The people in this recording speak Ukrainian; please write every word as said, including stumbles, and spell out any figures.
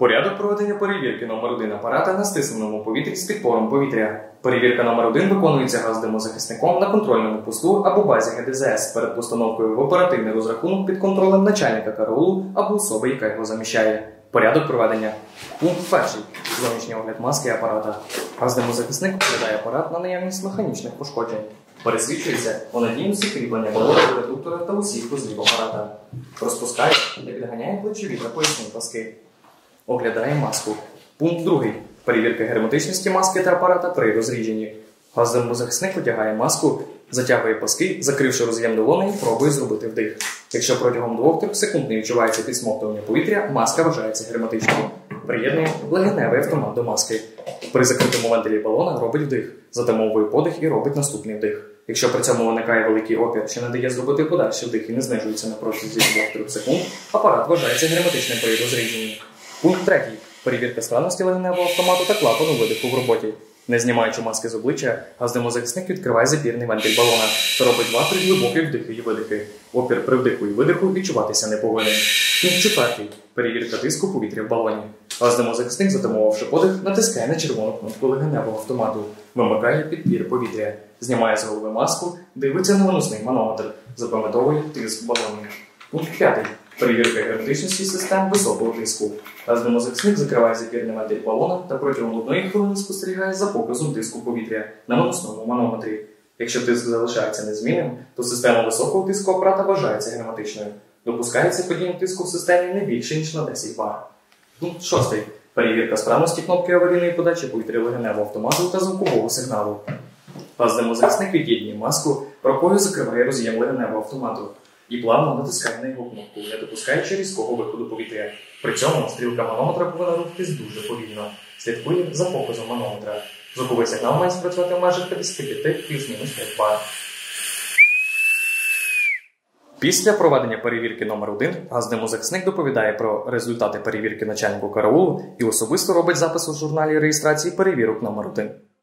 Порядок проведення перевірки номер один апарата на стисненому повітрі з підпором повітря. Перевірка номер один виконується газдимозахисником на контрольному посту або базі ге де зет ес перед постановкою в оперативний розрахунок під контролем начальника караулу або особи, яка його заміщає. Порядок проведення. Пункт перший. Зовнішній огляд маски апарата. Газдимозахисник оглядає апарат на наявність механічних пошкоджень. Пересвідчується у надійності кріплення головного редуктора та усіх вузлів апарата. Розпускає та підганяє плечові та поясні паски. Оглядає маску. Пункт другий. Перевірка герметичності маски та апарата при розрідженні. Газдимозахисник одягає маску, затягує паски, закривши роз'єм долони і пробує зробити вдих. Якщо протягом двох-трьох секунд не відчувається підсмоктування повітря, маска вважається герметичною. Приєднує легеневий автомат до маски. При закритому вентилі балона робить вдих, затамовує подих і робить наступний вдих. Якщо при цьому виникає великий опір, що не дає зробити подальший вдих і не знижується на протязі двох-трьох секунд, апарат вважається герметичним при розрідженні. Пункт третій. Перевірка справності легеневого автомату та клапану видиху в роботі. Не знімаючи маски з обличчя, газдимозахисник відкриває запірний вентиль балона та робить два-три глибокі вдихи і видихи. Опір при вдиху і видиху відчуватися не повинен. Пункт четвертий. Перевірка тиску повітря в балоні. Газдимозахисник, затамувавши подих, натискає на червону кнопку легеневого автомату, вимикає підбір повітря, знімає з голови маску, дивиться на виносний манометр, запам'ятовує тиск в балоні. Пункт п'ятий. Перевірка герметичності систем високого тиску. Газдимозахисник закриває запірний вентиль балона та протягом одної хвилини спостерігає за показом тиску повітря на виносному манометрі. Якщо тиск залишається незмінним, то система високого тиску апарата вважається герметичною. Допускається падіння тиску в системі не більше, ніж на десять бар. Пункт шостий. Перевірка справності кнопки аварійної подачі повітря легеневого автомату та звукового сигналу. Газдимозахисник від'єднує маску, рукою закриває роз'єм легеневого автомату і плавно натискає на його кнопку, не допускаючи різкого виходу повітря. При цьому стрілка манометра повинна рухатись дуже повільно. Слідкує за показом манометра. Звуковий сигнал має спрацювати в межах п'ятдесят п'ять плюс-мінус п'ять бар. Після проведення перевірки номер один газдимозахисник доповідає про результати перевірки начальнику караулу і особисто робить запис у журналі реєстрації перевірок номер один.